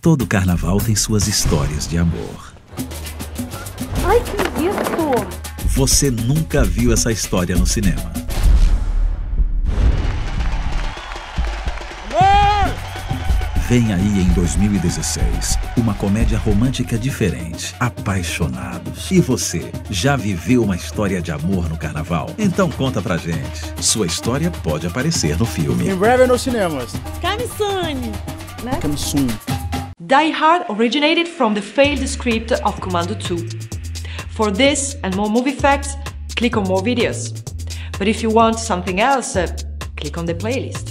Todo carnaval tem suas histórias de amor. Ai, que isso! Você nunca viu essa história no cinema. Vem aí em 2016, uma comédia romântica diferente, Apaixonados. E você, já viveu uma história de amor no carnaval? Então conta pra gente. Sua história pode aparecer no filme. Em breve nos cinemas. Coming soon! Né? Coming soon. Die Hard originated from the failed script of Commando 2. For this and more movie facts, click on more videos. But if you want something else, click on the playlist.